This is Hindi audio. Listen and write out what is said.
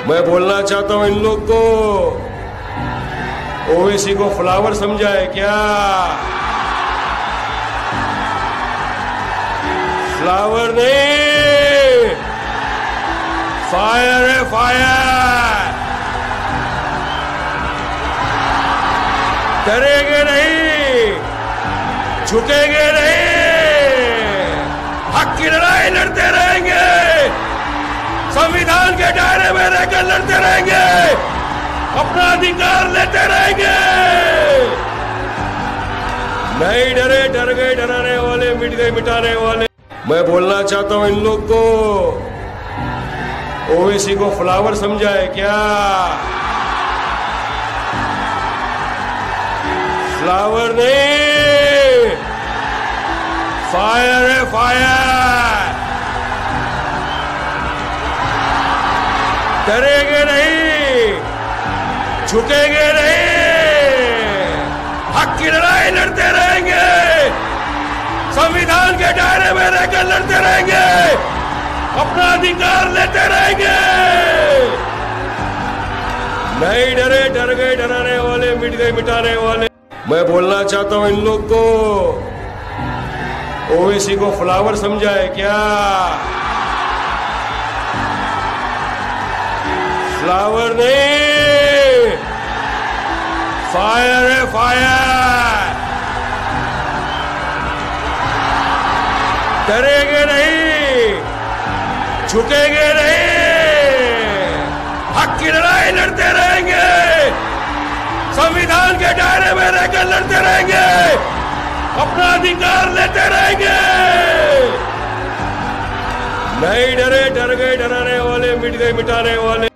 मैं बोलना चाहता हूं इन लोग को, ओवैसी को फ्लावर समझा है क्या? फ्लावर नहीं, फायर है फायर। डरेंगे नहीं, झुकेंगे नहीं, हक की लड़ाई लड़ते रहेंगे, संविधान के दायरे में रहकर लड़ते रहेंगे, अपना अधिकार लेते रहेंगे। नहीं डरे, डर गए डराने वाले, मिट गए मिटाने वाले। मैं बोलना चाहता हूं इन लोग को, ओवैसी को फ्लावर समझा है क्या? फ्लावर नहीं, फायर है फायर। डरेंगे नहीं, झुकेंगे नहीं, हक की लड़ाई लड़ते रहेंगे, संविधान के दायरे में रहकर लड़ते रहेंगे, अपना अधिकार लेते रहेंगे। नहीं डरे, डर गए डराने वाले, मिट गए मिटाने वाले। मैं बोलना चाहता हूं इन लोग को, ओवैसी को फ्लावर समझा है क्या? फ्लावर नहीं, फायर है फायर। डरेंगे नहीं, झुकेंगे नहीं, हक की लड़ाई लड़ते रहेंगे, संविधान के दायरे में रहकर लड़ते रहेंगे, अपना अधिकार लेते रहेंगे। नहीं डरे, डर गए डराने वाले, मिट गए मिटाने वाले।